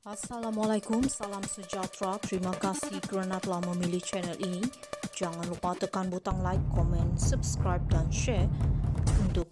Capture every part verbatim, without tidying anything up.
Assalamualaikum, salam sejahtera. Terima kasih kerana telah memilih channel ini. Jangan lupa tekan butang like, komen, subscribe dan share untuk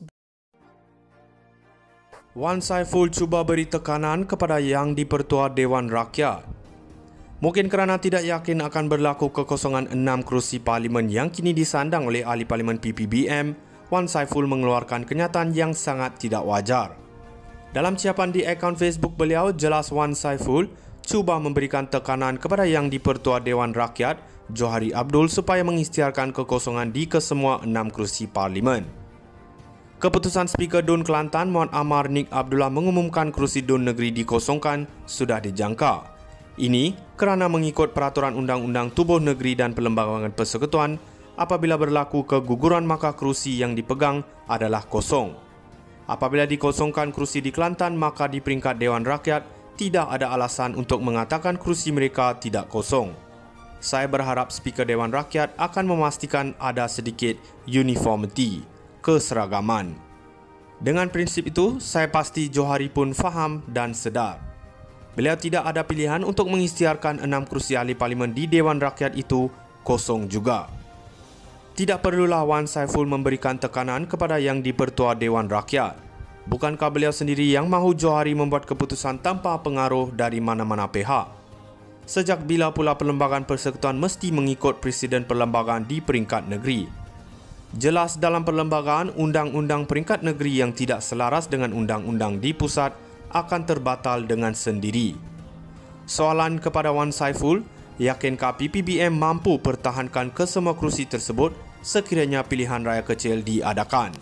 Wan Saiful cuba beri tekanan kepada Yang di-Pertua Dewan Rakyat. Mungkin kerana tidak yakin akan berlaku kekosongan enam kerusi parlimen yang kini disandang oleh ahli parlimen P P B M, Wan Saiful mengeluarkan kenyataan yang sangat tidak wajar. Dalam ciapan di akaun Facebook beliau, jelas Wan Saiful cuba memberikan tekanan kepada Yang di-Pertua Dewan Rakyat, Johari Abdul, supaya mengisytiharkan kekosongan di kesemua enam kerusi parlimen. Keputusan Speaker D U N Kelantan Muhammad Amar Nik Abdullah mengumumkan kerusi D U N Negeri dikosongkan sudah dijangka. Ini kerana mengikut Peraturan Undang-Undang Tubuh Negeri dan Perlembagaan Persekutuan, apabila berlaku keguguran maka kerusi yang dipegang adalah kosong. Apabila dikosongkan kerusi di Kelantan, maka di peringkat Dewan Rakyat tidak ada alasan untuk mengatakan kerusi mereka tidak kosong. Saya berharap Speaker Dewan Rakyat akan memastikan ada sedikit uniformity, keseragaman. Dengan prinsip itu, saya pasti Johari pun faham dan sedar. Beliau tidak ada pilihan untuk mengisytiharkan enam kerusi ahli parlimen di Dewan Rakyat itu kosong juga. Tidak perlulah Wan Saiful memberikan tekanan kepada Yang di-Pertua Dewan Rakyat. Bukankah beliau sendiri yang mahu Johari membuat keputusan tanpa pengaruh dari mana-mana pihak? Sejak bila pula Perlembagaan Persekutuan mesti mengikut Presiden Perlembagaan di peringkat negeri? Jelas dalam perlembagaan, undang-undang peringkat negeri yang tidak selaras dengan undang-undang di pusat akan terbatal dengan sendiri. Soalan kepada Wan Saiful, yakinkah P P B M mampu pertahankan kesemua kerusi tersebut sekiranya pilihan raya kecil diadakan?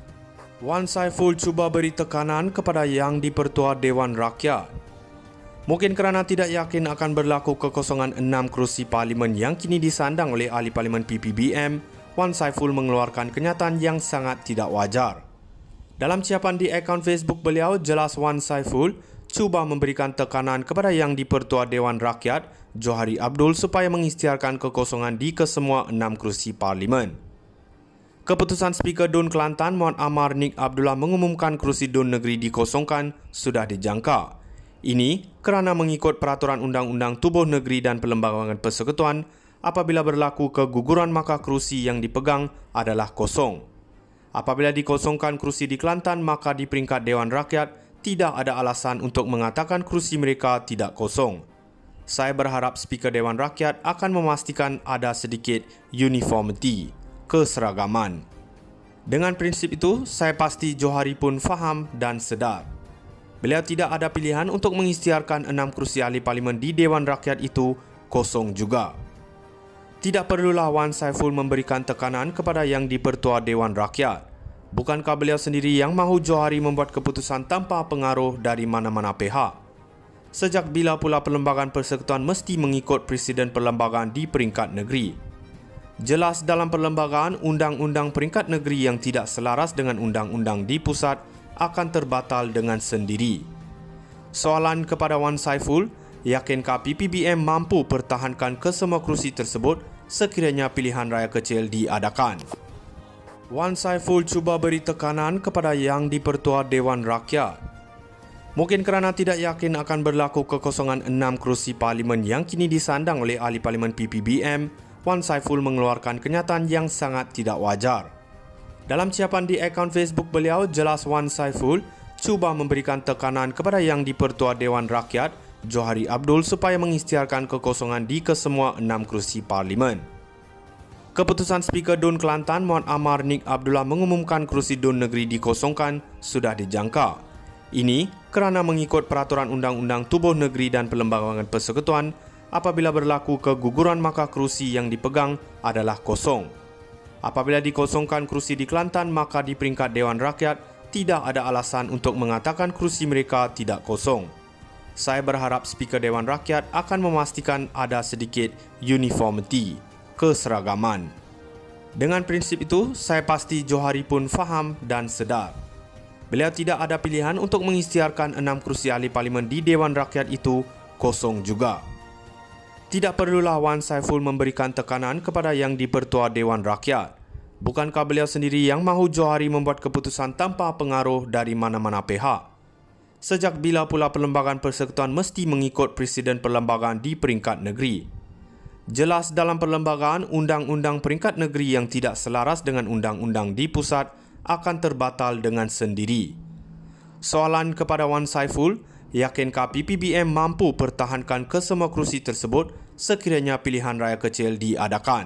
Wan Saiful cuba beri tekanan kepada Yang di-Pertua Dewan Rakyat. Mungkin kerana tidak yakin akan berlaku kekosongan enam kerusi parlimen yang kini disandang oleh ahli parlimen P P B M, Wan Saiful mengeluarkan kenyataan yang sangat tidak wajar. Dalam ciapan di akaun Facebook beliau, jelas Wan Saiful cuba memberikan tekanan kepada Yang di-Pertua Dewan Rakyat, Johari Abdul, supaya mengisytiharkan kekosongan di kesemua enam kerusi parlimen. Keputusan Speaker D U N Kelantan Muhammad Amar Nik Abdullah mengumumkan kerusi D U N Negeri dikosongkan sudah dijangka. Ini kerana mengikut Peraturan Undang-Undang Tubuh Negeri dan Perlembagaan Persekutuan, apabila berlaku keguguran maka kerusi yang dipegang adalah kosong. Apabila dikosongkan kerusi di Kelantan, maka di peringkat Dewan Rakyat tidak ada alasan untuk mengatakan kerusi mereka tidak kosong. Saya berharap Speaker Dewan Rakyat akan memastikan ada sedikit uniformity, keseragaman. Dengan prinsip itu, saya pasti Johari pun faham dan sedar. Beliau tidak ada pilihan untuk mengisytiharkan enam kerusi ahli parlimen di Dewan Rakyat itu kosong juga. Tidak perlulah Wan Saiful memberikan tekanan kepada Yang di-Pertua Dewan Rakyat. Bukankah beliau sendiri yang mahu Johari membuat keputusan tanpa pengaruh dari mana-mana pihak? Sejak bila pula Perlembagaan Persekutuan mesti mengikut Presiden Perlembagaan di peringkat negeri? Jelas dalam perlembagaan, undang-undang peringkat negeri yang tidak selaras dengan undang-undang di pusat akan terbatal dengan sendiri. Soalan kepada Wan Saiful, yakinkah P P B M mampu pertahankan kesemua kerusi tersebut sekiranya pilihan raya kecil diadakan? Wan Saiful cuba beri tekanan kepada Yang di-Pertua Dewan Rakyat. Mungkin kerana tidak yakin akan berlaku kekosongan enam kerusi parlimen yang kini disandang oleh ahli parlimen P P B M, Wan Saiful mengeluarkan kenyataan yang sangat tidak wajar. Dalam ciapan di akaun Facebook beliau, jelas Wan Saiful cuba memberikan tekanan kepada Yang di-Pertua Dewan Rakyat, Johari Abdul, supaya mengisytiharkan kekosongan di kesemua enam kerusi parlimen. Keputusan Speaker D U N Kelantan Muhammad Amar Nik Abdullah mengumumkan kerusi D U N Negeri dikosongkan sudah dijangka. Ini kerana mengikut Peraturan Undang-Undang Tubuh Negeri dan Perlembagaan Persekutuan, apabila berlaku keguguran maka kerusi yang dipegang adalah kosong. Apabila dikosongkan kerusi di Kelantan, maka di peringkat Dewan Rakyat tidak ada alasan untuk mengatakan kerusi mereka tidak kosong. Saya berharap Speaker Dewan Rakyat akan memastikan ada sedikit uniformity, keseragaman. Dengan prinsip itu, saya pasti Johari pun faham dan sedar. Beliau tidak ada pilihan untuk mengisytiharkan enam kerusi ahli parlimen di Dewan Rakyat itu kosong juga. Tidak perlulah Wan Saiful memberikan tekanan kepada Yang di-Pertua Dewan Rakyat. Bukankah beliau sendiri yang mahu Johari membuat keputusan tanpa pengaruh dari mana-mana pihak? Sejak bila pula Perlembagaan Persekutuan mesti mengikut Presiden Perlembagaan di peringkat negeri? Jelas dalam perlembagaan, undang-undang peringkat negeri yang tidak selaras dengan undang-undang di pusat akan terbatal dengan sendiri. Soalan kepada Wan Saiful, yakinkah P P B M mampu pertahankan kesemua kerusi tersebut sekiranya pilihan raya kecil diadakan?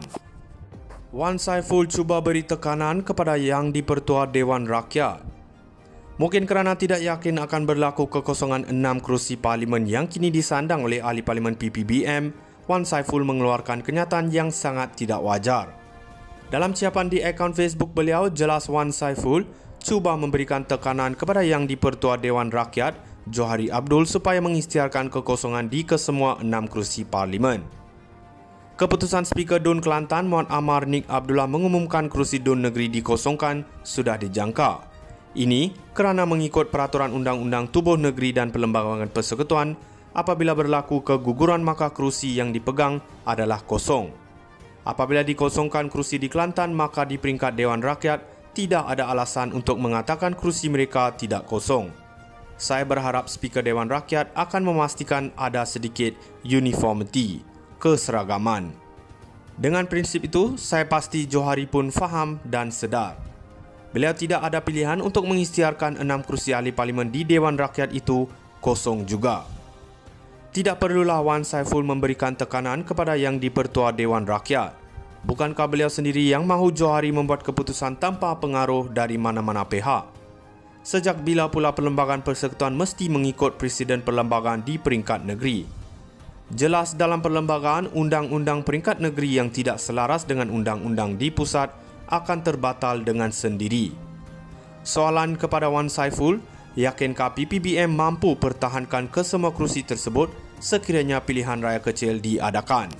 Wan Saiful cuba beri tekanan kepada Yang di-Pertua Dewan Rakyat. Mungkin kerana tidak yakin akan berlaku kekosongan enam kerusi parlimen yang kini disandang oleh ahli parlimen P P B M, Wan Saiful mengeluarkan kenyataan yang sangat tidak wajar. Dalam ciapan di akaun Facebook beliau, jelas Wan Saiful cuba memberikan tekanan kepada Yang di-Pertua Dewan Rakyat, Johari Abdul, supaya mengisytiharkan kekosongan di kesemua enam kerusi parlimen. Keputusan Speaker Dun Kelantan, Muhammad Amar Nik Abdullah mengumumkan kerusi Dun Negeri dikosongkan sudah dijangka. Ini kerana mengikut peraturan Undang-Undang Tubuh Negeri dan Perlembagaan Persekutuan, apabila berlaku keguguran maka kerusi yang dipegang adalah kosong. Apabila dikosongkan kerusi di Kelantan, maka di peringkat Dewan Rakyat tidak ada alasan untuk mengatakan kerusi mereka tidak kosong. Saya berharap Speaker Dewan Rakyat akan memastikan ada sedikit uniformity, keseragaman. Dengan prinsip itu, saya pasti Johari pun faham dan sedar. Beliau tidak ada pilihan untuk mengisytiharkan enam kerusi ahli parlimen di Dewan Rakyat itu kosong juga. Tidak perlulah Wan Saiful memberikan tekanan kepada Yang di-Pertua Dewan Rakyat. Bukankah beliau sendiri yang mahu Johari membuat keputusan tanpa pengaruh dari mana-mana pihak? Sejak bila pula Perlembagaan Persekutuan mesti mengikut Presiden Perlembagaan di peringkat negeri? Jelas dalam perlembagaan, undang-undang peringkat negeri yang tidak selaras dengan undang-undang di pusat akan terbatal dengan sendiri. Soalan kepada Wan Saiful, yakinkah P P B M mampu pertahankan kesemua kerusi tersebut sekiranya pilihan raya kecil diadakan?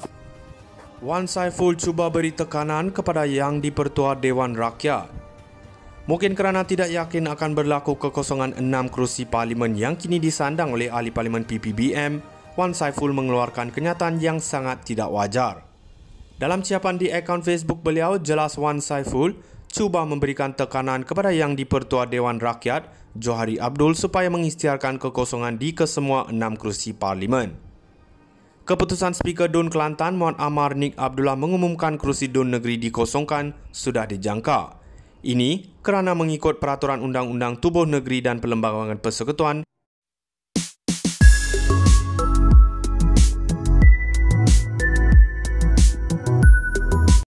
Wan Saiful cuba beri tekanan kepada Yang di-Pertua Dewan Rakyat. Mungkin kerana tidak yakin akan berlaku kekosongan enam kerusi parlimen yang kini disandang oleh ahli parlimen P P B M, Wan Saiful mengeluarkan kenyataan yang sangat tidak wajar. Dalam ciapan di akaun Facebook beliau, jelas Wan Saiful cuba memberikan tekanan kepada Yang di-Pertua Dewan Rakyat, Johari Abdul, supaya mengisytiharkan kekosongan di kesemua enam kerusi parlimen. Keputusan Speaker Dun Kelantan, Muhammad Amar Nik Abdullah mengumumkan kerusi Dun Negeri dikosongkan sudah dijangka. Ini kerana mengikut peraturan Undang-Undang Tubuh Negeri dan Perlembagaan Persekutuan,